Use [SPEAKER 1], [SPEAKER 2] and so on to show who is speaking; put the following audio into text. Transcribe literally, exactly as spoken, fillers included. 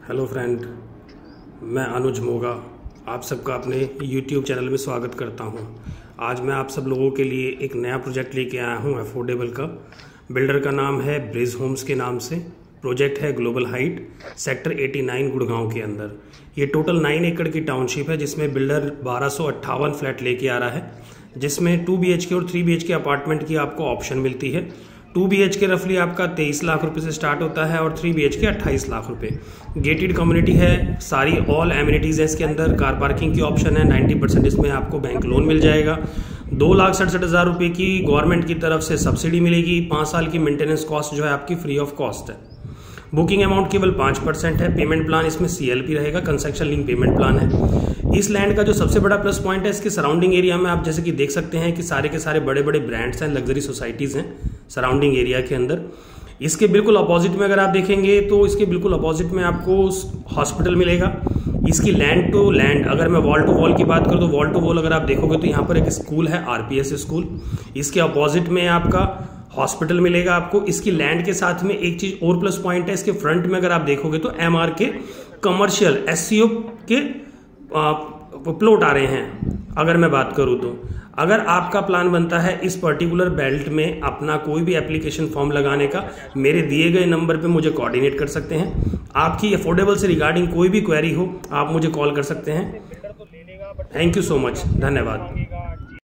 [SPEAKER 1] Hello friend, मैं अनुज मोगा आप सबका अपने यूट्यूब चैनल में स्वागत करता हूं। आज मैं आप सब लोगों के लिए एक नया प्रोजेक्ट लेके आया हूं अफोर्डेबल का। बिल्डर का नाम है ब्रिज होम्स के नाम से। प्रोजेक्ट है ग्लोबल हाइट, सेक्टर नवासी गुड़गांव के अंदर। ये टोटल नौ एकड़ की टाउनशिप है जिसमें बिल्डर बारह सौ अट्ठावन फ्लैट लेके आ रहा है, जिसमें टू बी एच के और three B H K apartment की आपको ऑप्शन मिलती है। टू बी एच के रफली आपका तेईस लाख रुपए से स्टार्ट होता है और थ्री बी एच के अट्ठाईस लाख रुपए। गेटेड कम्युनिटी है, सारी ऑल एमिनिटीज है इसके अंदर। कार पार्किंग की ऑप्शन है, नब्बे परसेंट इसमें आपको बैंक लोन मिल जाएगा। दो लाख सड़सठ हजार रुपए की गवर्नमेंट की तरफ से सब्सिडी मिलेगी। पाँच साल की मेंटेनेंस कॉस्ट जो है आपकी फ्री ऑफ कॉस्ट है। बुकिंग अमाउंट केवल पाँच परसेंट है। पेमेंट प्लान इसमें सी एल पी रहेगा, कंस्ट्रक्शन लिंक पेमेंट प्लान है। इस लैंड का जो सबसे बड़ा प्लस पॉइंट है, इसके सराउंडिंग एरिया में आप जैसे कि देख सकते हैं कि सारे के सारे बड़े बड़े ब्रांड्स हैं, लग्जरी सोसाइटीज हैं सराउंडिंग एरिया के अंदर। इसके बिल्कुल अपोजिट में अगर आप देखेंगे तो इसके बिल्कुल अपोजिट में आपको हॉस्पिटल मिलेगा। इसकी लैंड टू लैंड अगर मैं वॉल टू वॉल की बात करूं तो वॉल टू वॉल अगर आप देखोगे तो यहाँ पर एक स्कूल है, आर पी एस स्कूल। इसके अपोजिट में आपका हॉस्पिटल मिलेगा आपको। इसकी लैंड के साथ में एक चीज और प्लस पॉइंट है, इसके फ्रंट में अगर आप देखोगे तो M R K commercial S C O के प्लॉट आ रहे हैं। अगर मैं बात करूं तो अगर आपका प्लान बनता है इस पर्टिकुलर बेल्ट में अपना कोई भी एप्लीकेशन फॉर्म लगाने का, मेरे दिए गए नंबर पे मुझे कोऑर्डिनेट कर सकते हैं। आपकी अफोर्डेबल से रिगार्डिंग कोई भी क्वेरी हो आप मुझे कॉल कर सकते हैं। थैंक यू सो मच, धन्यवाद।